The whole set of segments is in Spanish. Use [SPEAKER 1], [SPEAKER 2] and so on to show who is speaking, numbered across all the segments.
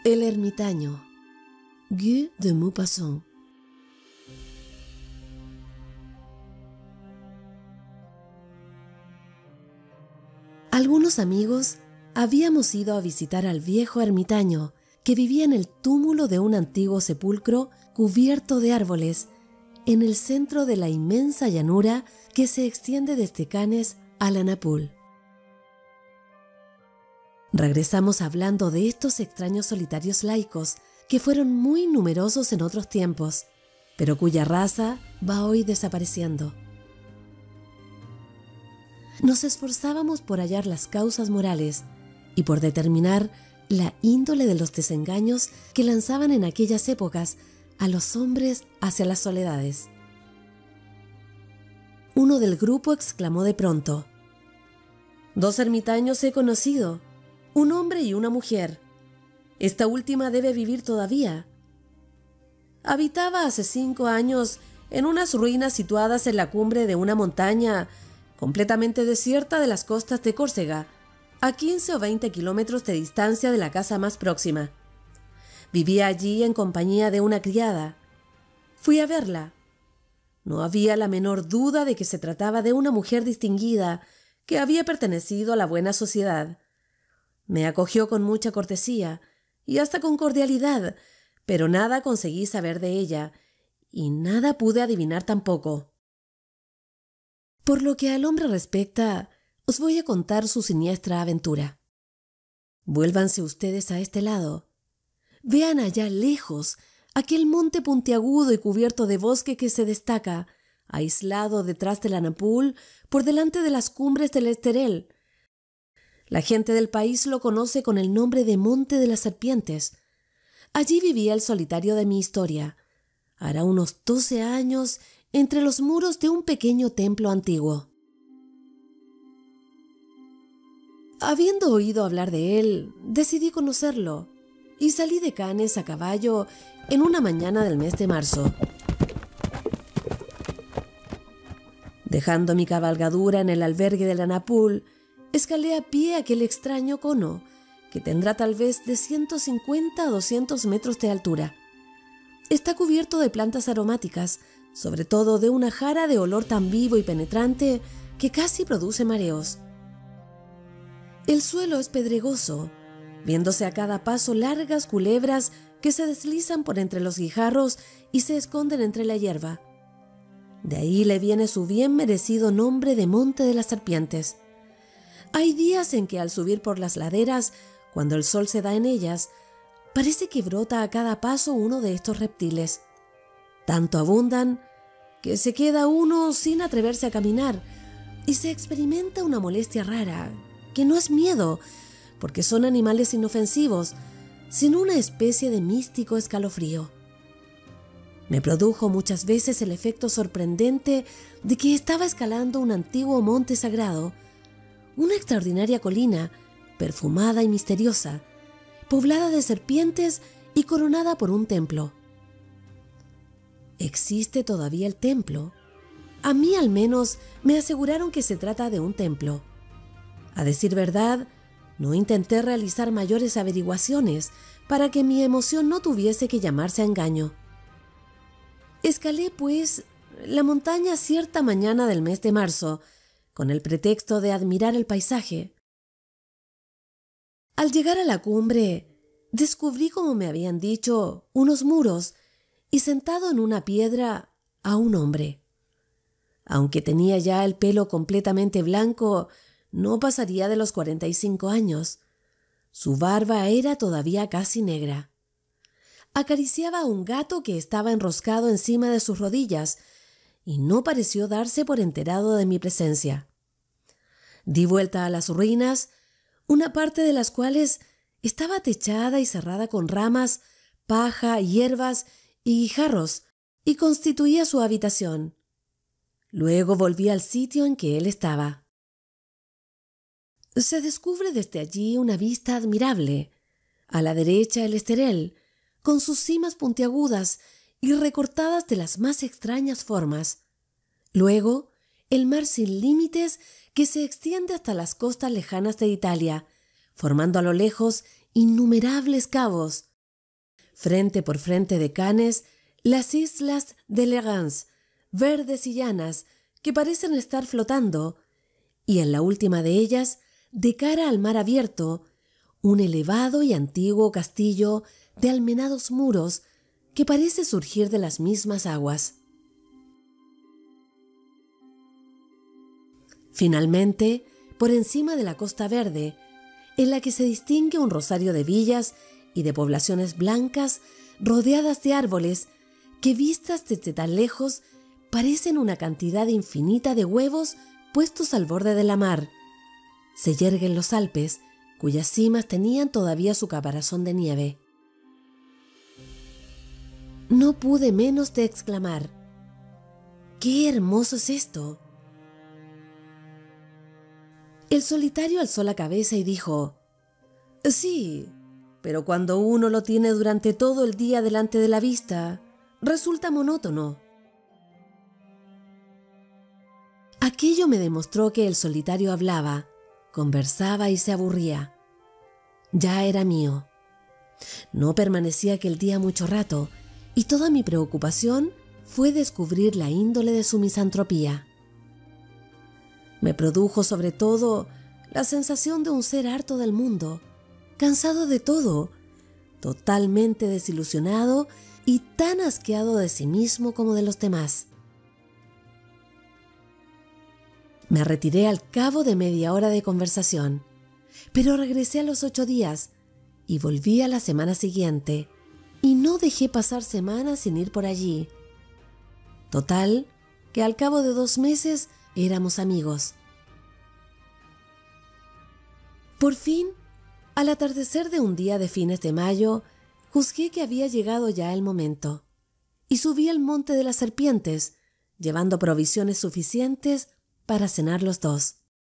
[SPEAKER 1] El ermitaño, Guy de Maupassant. Algunos amigos habíamos ido a visitar al viejo ermitaño que vivía en el túmulo de un antiguo sepulcro cubierto de árboles en el centro de la inmensa llanura que se extiende desde Cannes a la Napoule. Regresamos hablando de estos extraños solitarios laicos que fueron muy numerosos en otros tiempos, pero cuya raza va hoy desapareciendo. Nos esforzábamos por hallar las causas morales y por determinar la índole de los desengaños que lanzaban en aquellas épocas a los hombres hacia las soledades. Uno del grupo exclamó de pronto: «Dos ermitaños he conocido, un hombre y una mujer. Esta última debe vivir todavía. Habitaba hace 5 años en unas ruinas situadas en la cumbre de una montaña completamente desierta de las costas de Córcega, a 15 o 20 kilómetros de distancia de la casa más próxima. Vivía allí en compañía de una criada. Fui a verla. No había la menor duda de que se trataba de una mujer distinguida que había pertenecido a la buena sociedad. Me acogió con mucha cortesía y hasta con cordialidad, pero nada conseguí saber de ella y nada pude adivinar tampoco. Por lo que al hombre respecta, os voy a contar su siniestra aventura. Vuélvanse ustedes a este lado. Vean allá lejos aquel monte puntiagudo y cubierto de bosque que se destaca, aislado detrás de la Napoule, por delante de las cumbres del Esterel. La gente del país lo conoce con el nombre de Monte de las Serpientes. Allí vivía el solitario de mi historia, hará unos 12 años, entre los muros de un pequeño templo antiguo. Habiendo oído hablar de él, decidí conocerlo y salí de Cannes a caballo en una mañana del mes de marzo. Dejando mi cabalgadura en el albergue de la Napoule, escalé a pie aquel extraño cono, que tendrá tal vez de 150 a 200 metros de altura. Está cubierto de plantas aromáticas, sobre todo de una jara de olor tan vivo y penetrante que casi produce mareos. El suelo es pedregoso, viéndose a cada paso largas culebras que se deslizan por entre los guijarros y se esconden entre la hierba. De ahí le viene su bien merecido nombre de Monte de las Serpientes. Hay días en que al subir por las laderas, cuando el sol se da en ellas, parece que brota a cada paso uno de estos reptiles. Tanto abundan que se queda uno sin atreverse a caminar y se experimenta una molestia rara, que no es miedo, porque son animales inofensivos, sino una especie de místico escalofrío. Me produjo muchas veces el efecto sorprendente de que estaba escalando un antiguo monte sagrado, una extraordinaria colina, perfumada y misteriosa, poblada de serpientes y coronada por un templo. ¿Existe todavía el templo? A mí al menos me aseguraron que se trata de un templo. A decir verdad, no intenté realizar mayores averiguaciones para que mi emoción no tuviese que llamarse a engaño. Escalé, pues, la montaña cierta mañana del mes de marzo, con el pretexto de admirar el paisaje. Al llegar a la cumbre, descubrí, como me habían dicho, unos muros y sentado en una piedra a un hombre. Aunque tenía ya el pelo completamente blanco, no pasaría de los 45 años. Su barba era todavía casi negra. Acariciaba a un gato que estaba enroscado encima de sus rodillas y no pareció darse por enterado de mi presencia. Di vuelta a las ruinas, una parte de las cuales estaba techada y cerrada con ramas, paja, hierbas y guijarros, y constituía su habitación. Luego volví al sitio en que él estaba. Se descubre desde allí una vista admirable. A la derecha el Esterel, con sus cimas puntiagudas y recortadas de las más extrañas formas. Luego, el mar sin límites que se extiende hasta las costas lejanas de Italia, formando a lo lejos innumerables cabos, Frente por frente de Cannes, las islas de Lérins, verdes y llanas, que parecen estar flotando, y en la última de ellas, de cara al mar abierto, un elevado y antiguo castillo de almenados muros que parece surgir de las mismas aguas. Finalmente, por encima de la Costa Verde, en la que se distingue un rosario de villas y de poblaciones blancas rodeadas de árboles que vistas desde tan lejos parecen una cantidad infinita de huevos puestos al borde de la mar, se yerguen los Alpes, cuyas cimas tenían todavía su caparazón de nieve. No pude menos de exclamar: ¡qué hermoso es esto! El solitario alzó la cabeza y dijo: sí, pero cuando uno lo tiene durante todo el día delante de la vista, resulta monótono. Aquello me demostró que el solitario hablaba, conversaba y se aburría. Ya era mío. No permanecí aquel día mucho rato, y toda mi preocupación fue descubrir la índole de su misantropía. Me produjo sobre todo la sensación de un ser harto del mundo, cansado de todo, totalmente desilusionado y tan asqueado de sí mismo como de los demás. Me retiré al cabo de media hora de conversación, pero regresé a los 8 días y volví a la semana siguiente, y no dejé pasar semanas sin ir por allí. Total, que al cabo de 2 meses éramos amigos. Por fin, al atardecer de un día de fines de mayo, juzgué que había llegado ya el momento, y subí al monte de las serpientes, llevando provisiones suficientes para cenar los dos.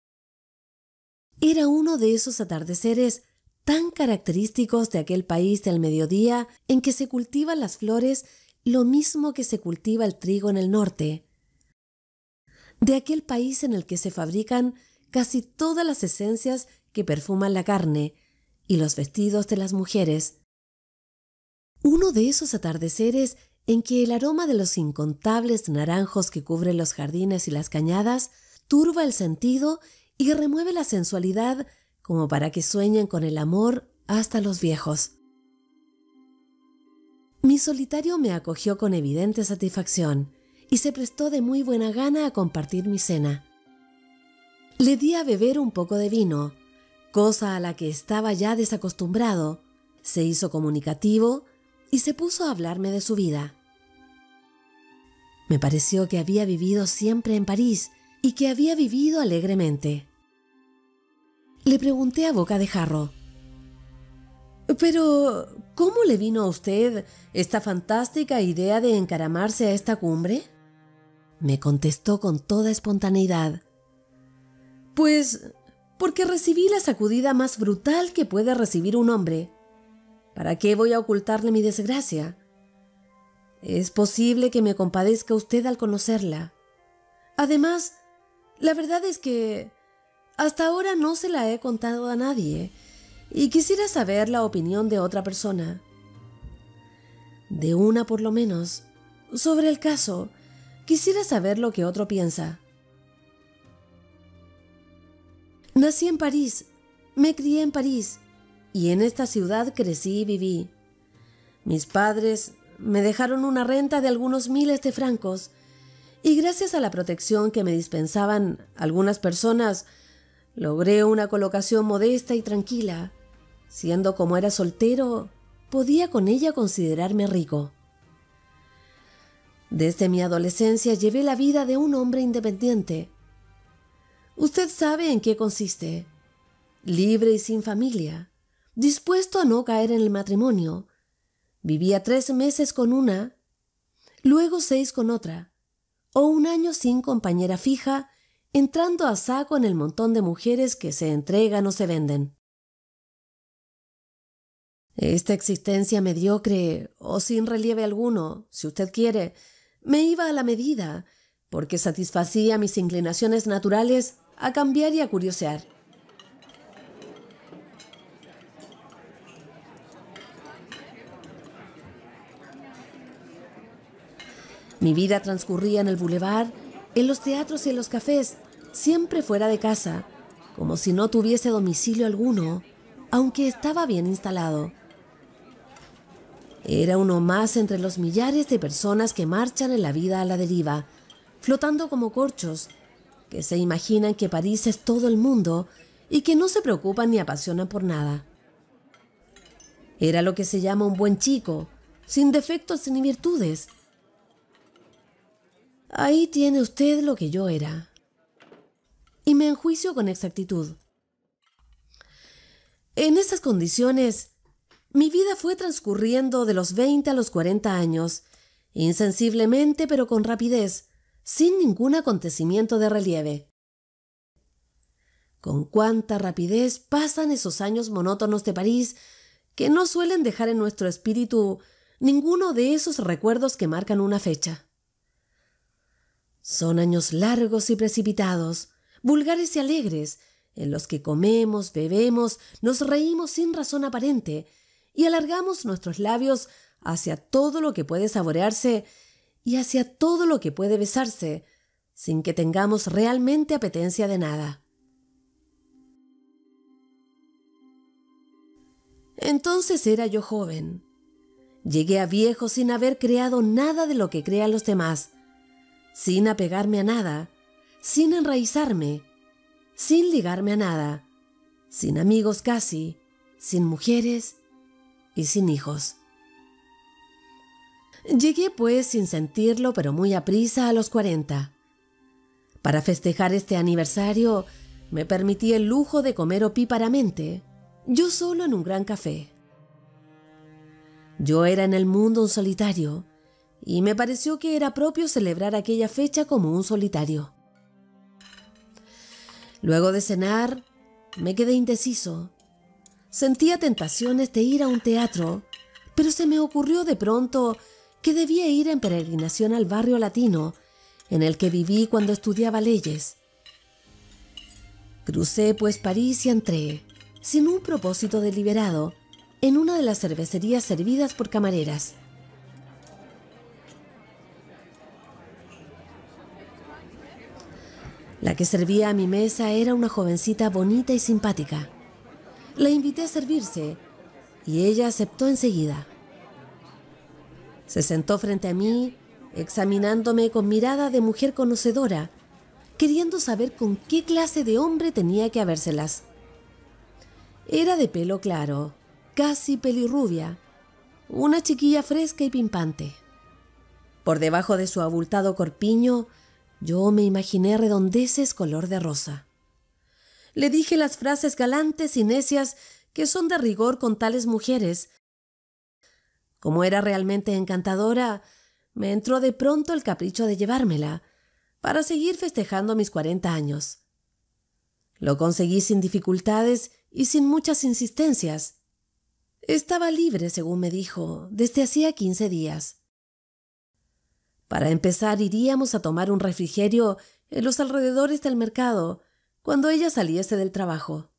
[SPEAKER 1] Era uno de esos atardeceres tan característicos de aquel país del mediodía en que se cultivan las flores lo mismo que se cultiva el trigo en el norte, de aquel país en el que se fabrican casi todas las esencias que perfuman la carne y los vestidos de las mujeres. Uno de esos atardeceres en que el aroma de los incontables naranjos que cubren los jardines y las cañadas turba el sentido y remueve la sensualidad como para que sueñen con el amor hasta los viejos. Mi solitario me acogió con evidente satisfacción y se prestó de muy buena gana a compartir mi cena. Le di a beber un poco de vino, cosa a la que estaba ya desacostumbrado. Se hizo comunicativo y se puso a hablarme de su vida. Me pareció que había vivido siempre en París y que había vivido alegremente. Le pregunté a boca de jarro: «Pero, ¿cómo le vino a usted esta fantástica idea de encaramarse a esta cumbre?». Me contestó con toda espontaneidad: «Pues, porque recibí la sacudida más brutal que puede recibir un hombre. ¿Para qué voy a ocultarle mi desgracia? Es posible que me compadezca usted al conocerla. Además, la verdad es que hasta ahora no se la he contado a nadie y quisiera saber la opinión de otra persona. De una por lo menos. Sobre el caso, quisiera saber lo que otro piensa. Nací en París, me crié en París y en esta ciudad crecí y viví. Mis padres me dejaron una renta de algunos miles de francos y gracias a la protección que me dispensaban algunas personas, logré una colocación modesta y tranquila. Siendo como era soltero, podía con ella considerarme rico. Desde mi adolescencia llevé la vida de un hombre independiente. Usted sabe en qué consiste: libre y sin familia, dispuesto a no caer en el matrimonio. Vivía 3 meses con una, luego 6 con otra, o 1 año sin compañera fija, entrando a saco en el montón de mujeres que se entregan o se venden. Esta existencia mediocre o sin relieve alguno, si usted quiere, me iba a la medida, porque satisfacía mis inclinaciones naturales a cambiar y a curiosear. Mi vida transcurría en el bulevar, en los teatros y en los cafés, siempre fuera de casa, como si no tuviese domicilio alguno, aunque estaba bien instalado. Era uno más entre los millares de personas que marchan en la vida a la deriva, flotando como corchos, que se imaginan que París es todo el mundo y que no se preocupan ni apasionan por nada. Era lo que se llama un buen chico, sin defectos ni virtudes. Ahí tiene usted lo que yo era. Y me enjuicio con exactitud. En esas condiciones, mi vida fue transcurriendo de los 20 a los 40 años, insensiblemente pero con rapidez, sin ningún acontecimiento de relieve. Con cuánta rapidez pasan esos años monótonos de París que no suelen dejar en nuestro espíritu ninguno de esos recuerdos que marcan una fecha. Son años largos y precipitados, vulgares y alegres, en los que comemos, bebemos, nos reímos sin razón aparente y alargamos nuestros labios hacia todo lo que puede saborearse y hacia todo lo que puede besarse, sin que tengamos realmente apetencia de nada. Entonces era yo joven. Llegué a viejo sin haber creado nada de lo que crean los demás, sin apegarme a nada, sin enraizarme, sin ligarme a nada, sin amigos casi, sin mujeres y sin hijos. Llegué pues sin sentirlo, pero muy aprisa a los 40. Para festejar este aniversario me permití el lujo de comer opíparamente, yo solo en un gran café. Yo era en el mundo un solitario, y me pareció que era propio celebrar aquella fecha como un solitario. Luego de cenar, me quedé indeciso. Sentía tentaciones de ir a un teatro, pero se me ocurrió de pronto que debía ir en peregrinación al barrio latino, en el que viví cuando estudiaba leyes. Crucé pues París y entré, sin un propósito deliberado, en una de las cervecerías servidas por camareras. La que servía a mi mesa era una jovencita bonita y simpática. La invité a servirse y ella aceptó enseguida. Se sentó frente a mí, examinándome con mirada de mujer conocedora, queriendo saber con qué clase de hombre tenía que habérselas. Era de pelo claro, casi pelirrubia, una chiquilla fresca y pimpante. Por debajo de su abultado corpiño, yo me imaginé redondeces color de rosa. Le dije las frases galantes y necias que son de rigor con tales mujeres. Como era realmente encantadora, me entró de pronto el capricho de llevármela, para seguir festejando mis 40 años. Lo conseguí sin dificultades y sin muchas insistencias. Estaba libre, según me dijo, desde hacía 15 días. Para empezar, iríamos a tomar un refrigerio en los alrededores del mercado, cuando ella saliese del trabajo.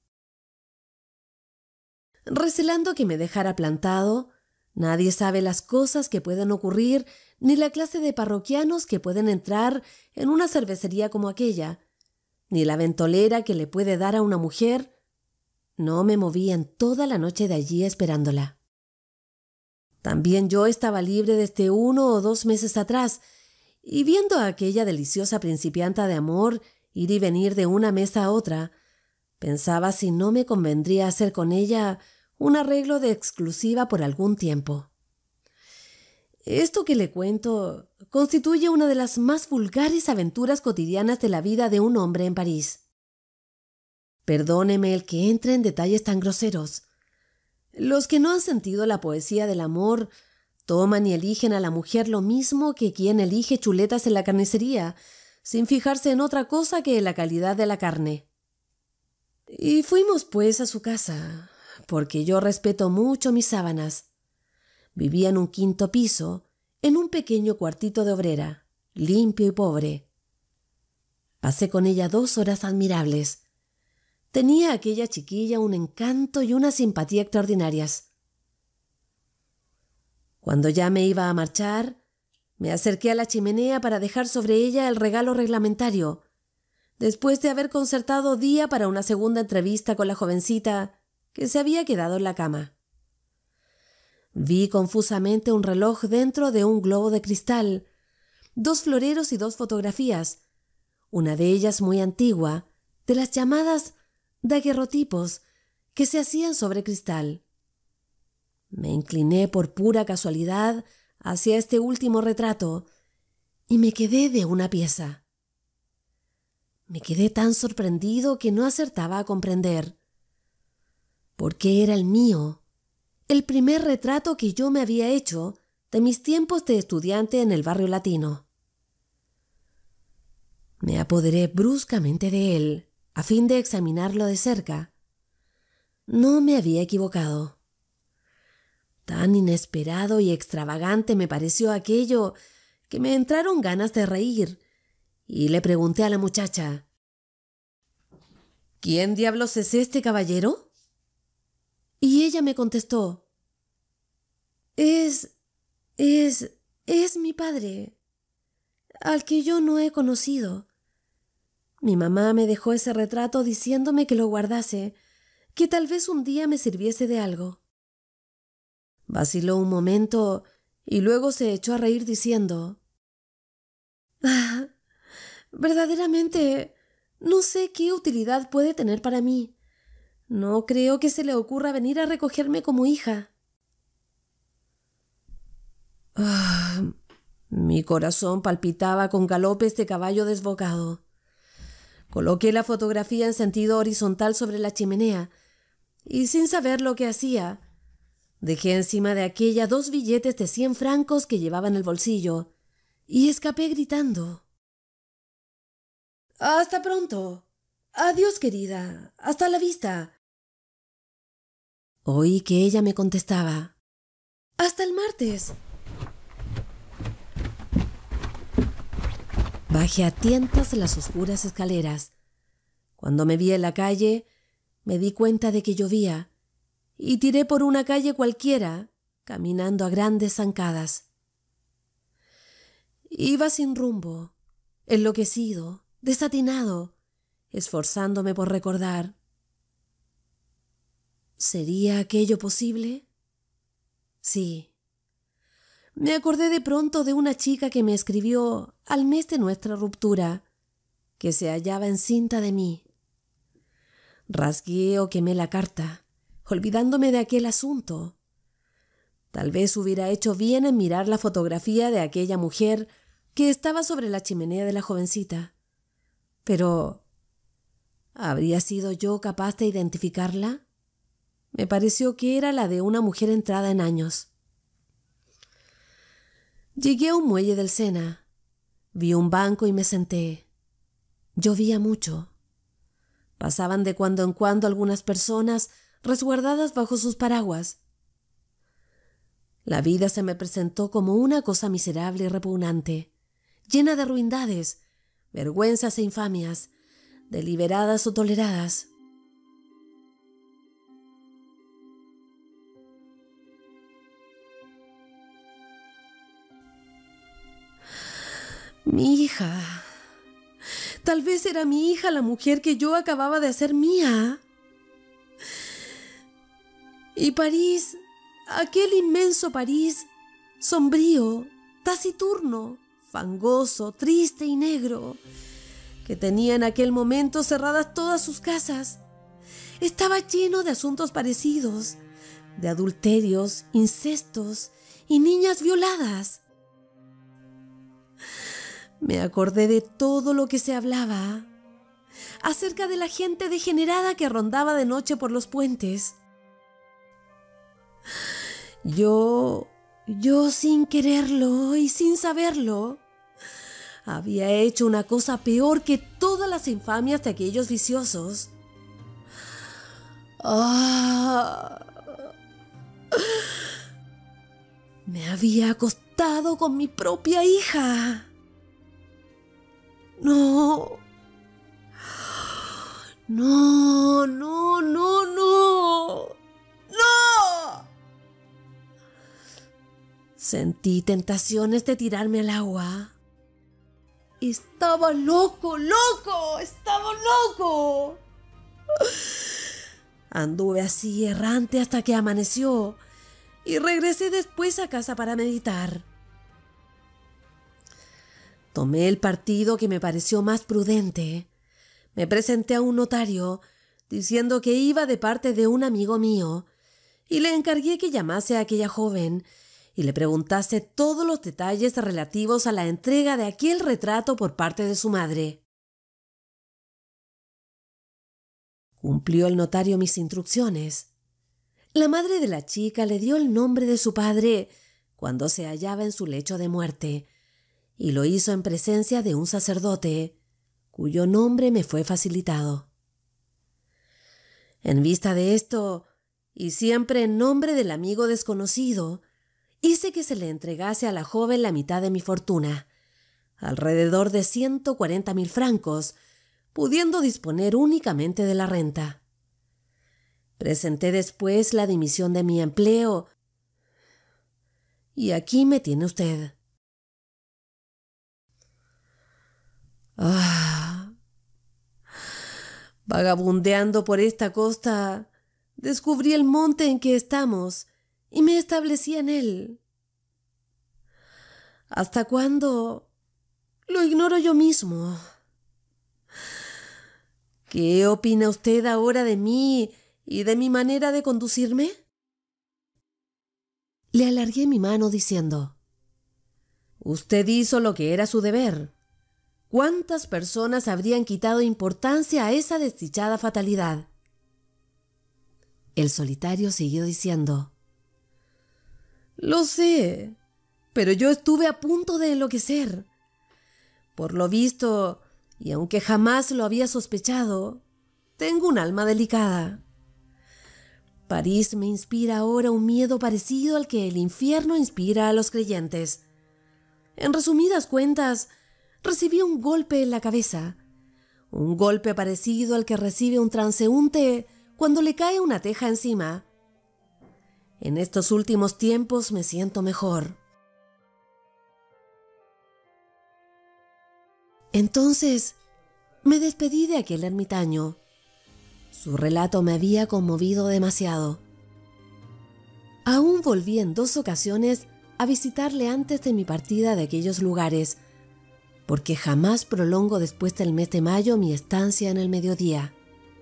[SPEAKER 1] Recelando que me dejara plantado, nadie sabe las cosas que pueden ocurrir ni la clase de parroquianos que pueden entrar en una cervecería como aquella, ni la ventolera que le puede dar a una mujer. No me moví en toda la noche de allí esperándola. También yo estaba libre desde 1 o 2 meses atrás, y viendo a aquella deliciosa principianta de amor ir y venir de una mesa a otra, pensaba si no me convendría hacer con ella un arreglo de exclusiva por algún tiempo. Esto que le cuento constituye una de las más vulgares aventuras cotidianas de la vida de un hombre en París. Perdóneme el que entre en detalles tan groseros. Los que no han sentido la poesía del amor toman y eligen a la mujer lo mismo que quien elige chuletas en la carnicería, sin fijarse en otra cosa que en la calidad de la carne. Y fuimos pues a su casa, porque yo respeto mucho mis sábanas. Vivía en un 5º piso, en un pequeño cuartito de obrera, limpio y pobre. Pasé con ella 2 horas admirables. Tenía aquella chiquilla un encanto y una simpatía extraordinarias. Cuando ya me iba a marchar, Me acerqué a la chimenea para dejar sobre ella el regalo reglamentario, después de haber concertado día para una segunda entrevista con la jovencita que se había quedado en la cama. Vi confusamente un reloj dentro de un globo de cristal, 2 floreros y 2 fotografías, una de ellas muy antigua, de las llamadas daguerrotipos que se hacían sobre cristal. Me incliné por pura casualidad hacia este último retrato y me quedé de una pieza. Me quedé tan sorprendido que no acertaba a comprender. Porque era el mío, el primer retrato que yo me había hecho de mis tiempos de estudiante en el barrio latino. Me apoderé bruscamente de él, a fin de examinarlo de cerca. No me había equivocado. Tan inesperado y extravagante me pareció aquello que me entraron ganas de reír, y le pregunté a la muchacha: ¿Quién diablos es este caballero? Y ella me contestó: Es mi padre, al que yo no he conocido. Mi mamá me dejó ese retrato diciéndome que lo guardase, que tal vez un día me sirviese de algo. Vaciló un momento y luego se echó a reír diciendo: «Ah, verdaderamente no sé qué utilidad puede tener para mí. No creo que se le ocurra venir a recogerme como hija». Mi corazón palpitaba con galopes de caballo desbocado. Coloqué la fotografía en sentido horizontal sobre la chimenea y, sin saber lo que hacía, dejé encima de aquella 2 billetes de 100 francos que llevaba en el bolsillo y escapé gritando: «¡Hasta pronto! Adiós, querida. Hasta la vista». Oí que ella me contestaba: «Hasta el martes». Bajé a tientas las oscuras escaleras. Cuando me vi en la calle, me di cuenta de que llovía y tiré por una calle cualquiera, caminando a grandes zancadas. Iba sin rumbo, enloquecido, desatinado, esforzándome por recordar. ¿Sería aquello posible? Sí. Me acordé de pronto de una chica que me escribió al mes de nuestra ruptura, que se hallaba encinta de mí. Rasgué o quemé la carta, olvidándome de aquel asunto. Tal vez hubiera hecho bien en mirar la fotografía de aquella mujer que estaba sobre la chimenea de la jovencita. Pero, ¿habría sido yo capaz de identificarla? Me pareció que era la de una mujer entrada en años. Llegué a un muelle del Sena. Vi un banco y me senté. Llovía mucho. Pasaban de cuando en cuando algunas personas resguardadas bajo sus paraguas. La vida se me presentó como una cosa miserable y repugnante, llena de ruindades, vergüenzas e infamias, deliberadas o toleradas. Mi hija. Tal vez era mi hija la mujer que yo acababa de hacer mía. Y París, aquel inmenso París, sombrío, taciturno, fangoso, triste y negro, que tenía en aquel momento cerradas todas sus casas, estaba lleno de asuntos parecidos, de adulterios, incestos y niñas violadas. Me acordé de todo lo que se hablaba acerca de la gente degenerada que rondaba de noche por los puentes. Yo sin quererlo y sin saberlo, había hecho una cosa peor que todas las infamias de aquellos viciosos. Me había acostado con mi propia hija. No. No, no, no, no. ¡No! Sentí tentaciones de tirarme al agua. Estaba loco, estaba loco. Anduve así errante hasta que amaneció y regresé después a casa para meditar. Tomé el partido que me pareció más prudente. Me presenté a un notario diciendo que iba de parte de un amigo mío y le encargué que llamase a aquella joven y le preguntase todos los detalles relativos a la entrega de aquel retrato por parte de su madre. Cumplió el notario mis instrucciones. La madre de la chica le dio el nombre de su padre cuando se hallaba en su lecho de muerte y lo hizo en presencia de un sacerdote, cuyo nombre me fue facilitado. En vista de esto, y siempre en nombre del amigo desconocido, hice que se le entregase a la joven la mitad de mi fortuna, alrededor de 140.000 francos, pudiendo disponer únicamente de la renta. Presenté después la dimisión de mi empleo y aquí me tiene usted. Vagabundeando por esta costa, descubrí el monte en que estamos y me establecí en él. ¿Hasta cuándo? Lo ignoro yo mismo. ¿Qué opina usted ahora de mí y de mi manera de conducirme? Le alargué mi mano diciendo: usted hizo lo que era su deber. ¿Cuántas personas habrían quitado importancia a esa desdichada fatalidad? El solitario siguió diciendo: lo sé, pero yo estuve a punto de enloquecer. Por lo visto, y aunque jamás lo había sospechado, tengo un alma delicada. París me inspira ahora un miedo parecido al que el infierno inspira a los creyentes. En resumidas cuentas, recibí un golpe en la cabeza, un golpe parecido al que recibe un transeúnte cuando le cae una teja encima. En estos últimos tiempos me siento mejor. Entonces me despedí de aquel ermitaño. Su relato me había conmovido demasiado. Aún volví en 2 ocasiones a visitarle antes de mi partida de aquellos lugares, porque jamás prolongo después del mes de mayo mi estancia en el mediodía.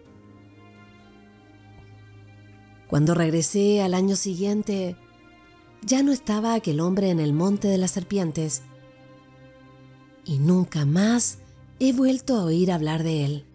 [SPEAKER 1] Cuando regresé al año siguiente, ya no estaba aquel hombre en el Monte de las Serpientes, y nunca más he vuelto a oír hablar de él.